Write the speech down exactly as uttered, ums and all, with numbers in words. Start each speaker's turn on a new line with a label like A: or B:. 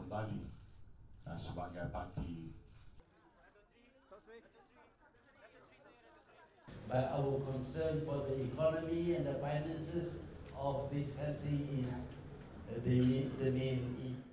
A: kembali uh, sebagai parti.
B: But our concern for the economy and the finances of this country is the, the main